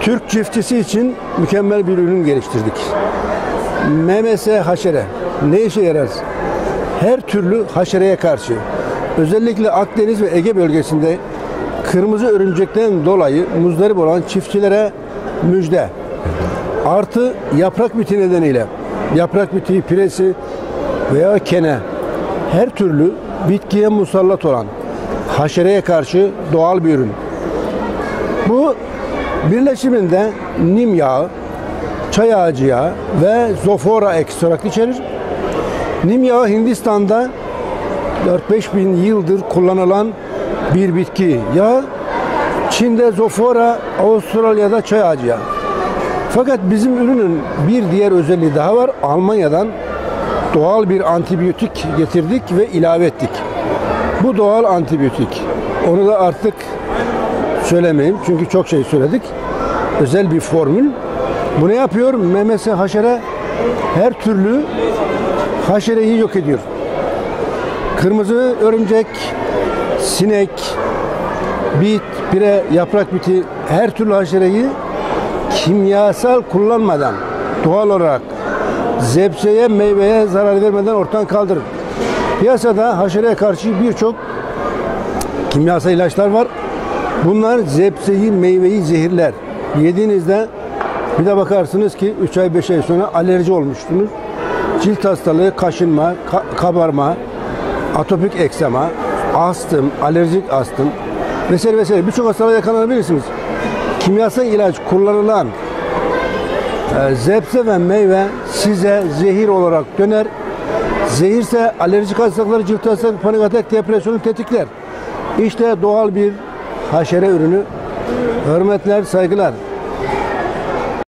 Türk çiftçisi için mükemmel bir ürün geliştirdik. MMS haşere. Ne işe yarar? Her türlü haşereye karşı. Özellikle Akdeniz ve Ege bölgesinde kırmızı örümcekten dolayı muzdarip olan çiftçilere müjde. Artı yaprak biti nedeniyle, yaprak biti, piresi veya kene, her türlü bitkiye musallat olan haşereye karşı doğal bir ürün. Bu birleşiminde nim yağı, çay ağacı yağı ve zofora ekstrak içerir. Nim yağı Hindistan'da 4-5 bin yıldır kullanılan bir bitki yağı. Çin'de zofora, Avustralya'da çay ağacı yağı. Fakat bizim ürünün bir diğer özelliği daha var. Almanya'dan doğal bir antibiyotik getirdik ve ilave ettik. Bu doğal antibiyotik. Onu da artık söylemeyeyim çünkü çok şey söyledik. Özel bir formül. Bu ne yapıyor? MMS haşere her türlü haşereyi yok ediyor. Kırmızı örümcek, sinek, bit, pire, yaprak biti her türlü haşereyi kimyasal kullanmadan doğal olarak zepseye, meyveye zarar vermeden ortadan kaldırır. Piyasada haşereye karşı birçok kimyasal ilaçlar var. Bunlar zepseyi, meyveyi zehirler. Yediğinizde bir de bakarsınız ki 3 ay 5 ay sonra alerji olmuşsunuz. Cilt hastalığı, kaşınma, kabarma, atopik eksema, astım, alerjik astım vesaire vesaire birçok hastalığa yakalanabilirsiniz. Kimyasal ilaç kullanılan zepse ve meyve size zehir olarak döner. Zehirse alerjik hastalıkları, cilt hastalığı, panik atak, depresyonu tetikler. İşte doğal bir haşere ürünü. Hürmetler, saygılar.